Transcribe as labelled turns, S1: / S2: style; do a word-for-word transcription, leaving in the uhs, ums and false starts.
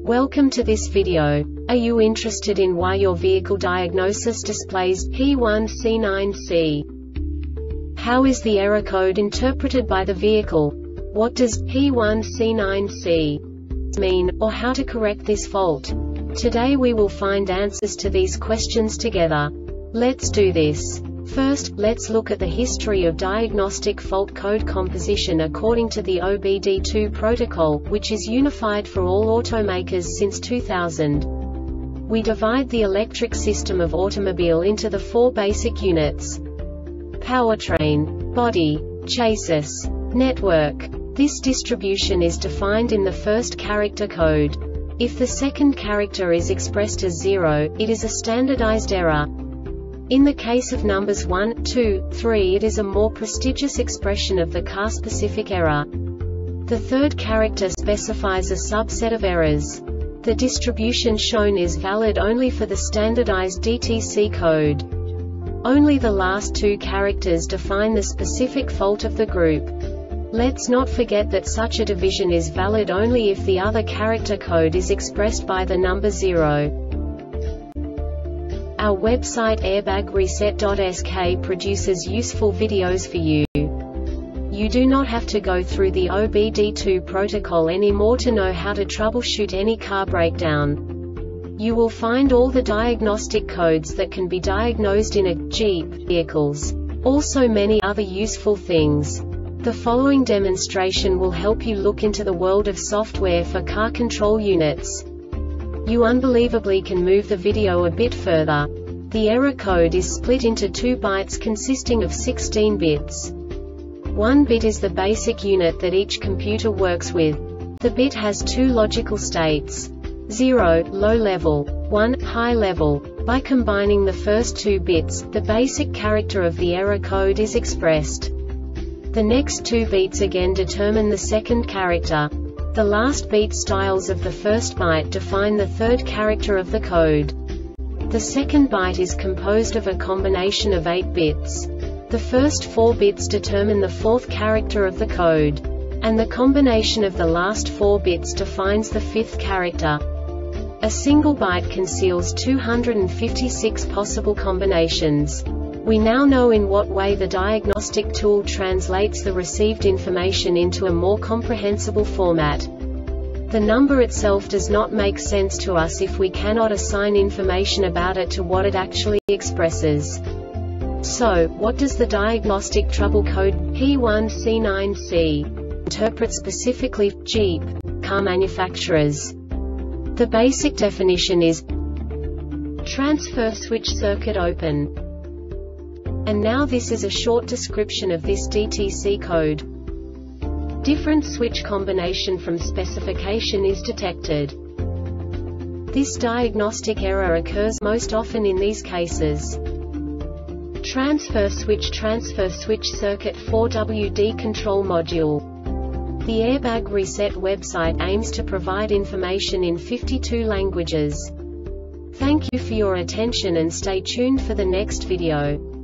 S1: Welcome to this video. Are you interested in why your vehicle diagnosis displays P one C nine C? How is the error code interpreted by the vehicle? What does P one C nine C mean, or how to correct this fault? Today we will find answers to these questions together. Let's do this. First, let's look at the history of diagnostic fault code composition according to the O B D two protocol, which is unified for all automakers since two thousand. We divide the electric system of automobile into the four basic units: powertrain, body, chassis, network. This distribution is defined in the first character code. If the second character is expressed as zero, it is a standardized error. In the case of numbers one, two, three, it is a more prestigious expression of the car-specific error. The third character specifies a subset of errors. The distribution shown is valid only for the standardized D T C code. Only the last two characters define the specific fault of the group. Let's not forget that such a division is valid only if the other character code is expressed by the number zero. Our website airbag reset dot S K produces useful videos for you. You do not have to go through the O B D two protocol anymore to know how to troubleshoot any car breakdown. You will find all the diagnostic codes that can be diagnosed in a Jeep vehicles. Also many other useful things. The following demonstration will help you look into the world of software for car control units. You unbelievably can move the video a bit further. The error code is split into two bytes consisting of sixteen bits. One bit is the basic unit that each computer works with. The bit has two logical states: zero, low level, one, high level. By combining the first two bits, the basic character of the error code is expressed. The next two bits again determine the second character. The last beat styles of the first byte define the third character of the code. The second byte is composed of a combination of eight bits. The first four bits determine the fourth character of the code. And the combination of the last four bits defines the fifth character. A single byte conceals two hundred fifty-six possible combinations. We now know in what way the diagnostic tool translates the received information into a more comprehensible format. The number itself does not make sense to us if we cannot assign information about it to what it actually expresses. So, what does the diagnostic trouble code P one C nine C interpret specifically for Jeep car manufacturers? The basic definition is transfer switch circuit open. And now this is a short description of this D T C code. Different switch combination from specification is detected. This diagnostic error occurs most often in these cases: transfer switch transfer switch circuit four W D control module. The Airbag Reset website aims to provide information in fifty-two languages. Thank you for your attention and stay tuned for the next video.